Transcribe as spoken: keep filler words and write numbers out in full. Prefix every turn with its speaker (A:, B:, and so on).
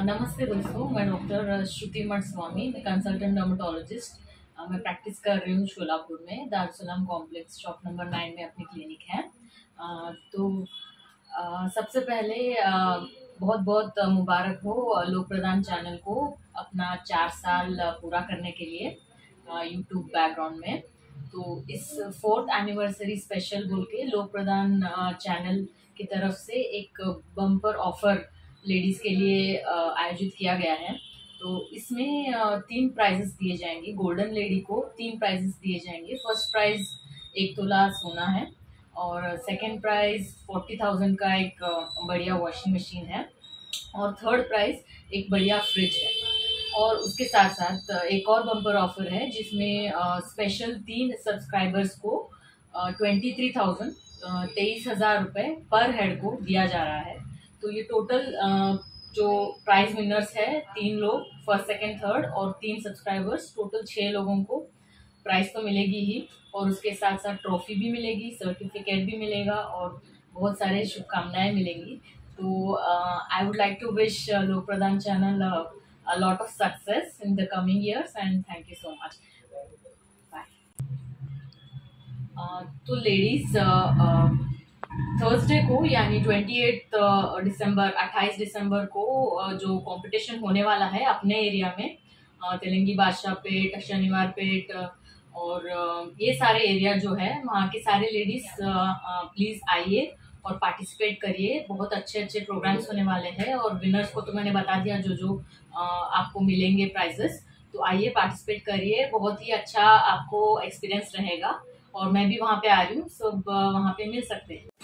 A: नमस्ते दोस्तों, मैं डॉक्टर श्रुति मठ स्वामी, मैं कंसल्टेंट डर्मेटोलॉजिस्ट। मैं प्रैक्टिस कर रही हूँ शोलापुर में, Darussalam complex shop number nine में अपनी क्लिनिक है। अ, तो अ, सबसे पहले बहुत बहुत मुबारक हो लोक प्रदान चैनल को अपना चार साल पूरा करने के लिए यूट्यूब बैकग्राउंड में। तो इस फोर्थ एनिवर्सरी स्पेशल बोल के लोक प्रदान चैनल की तरफ से एक बम्पर ऑफर लेडीज़ के लिए आयोजित किया गया है। तो इसमें तीन प्राइजेस दिए जाएंगे। गोल्डन लेडी को तीन प्राइजेस दिए जाएंगे। फर्स्ट प्राइज एक तोला सोना है और सेकंड प्राइज फोर्टी थाउजेंड का एक बढ़िया वॉशिंग मशीन है और थर्ड प्राइज एक बढ़िया फ्रिज है। और उसके साथ साथ एक और बम्पर ऑफर है जिसमें स्पेशल तीन सब्सक्राइबर्स को ट्वेंटी थ्री थाउजेंड तेईस हजार रुपये पर हेड को दिया जा रहा है। तो ये टोटल जो प्राइज विनर्स है तीन लोग, फर्स्ट सेकंड थर्ड और तीन सब्सक्राइबर्स, टोटल छः लोगों को प्राइज तो मिलेगी ही और उसके साथ साथ ट्रॉफी भी मिलेगी, सर्टिफिकेट भी मिलेगा और बहुत सारे शुभकामनाएं मिलेंगी। तो I would like to wish Lok Pradan channel a lot of success in the coming years and thank you so much. Bye. तो लेडीज थर्सडे को यानी ट्वेंटी एट दिसंबर अट्ठाईस दिसंबर को जो कंपटीशन होने वाला है अपने एरिया में, तेलंगी बादशाह पेट, शनिवार पेट और ये सारे एरिया जो है वहाँ के सारे लेडीज प्लीज आइए और पार्टिसिपेट करिए। बहुत अच्छे अच्छे प्रोग्राम्स होने वाले हैं और विनर्स को तो मैंने बता दिया जो जो आपको मिलेंगे प्राइजेस। तो आइए पार्टिसिपेट करिए, बहुत ही अच्छा आपको एक्सपीरियंस रहेगा और मैं भी वहाँ पे आ रही हूँ, सब वहाँ पे मिल सकते हैं।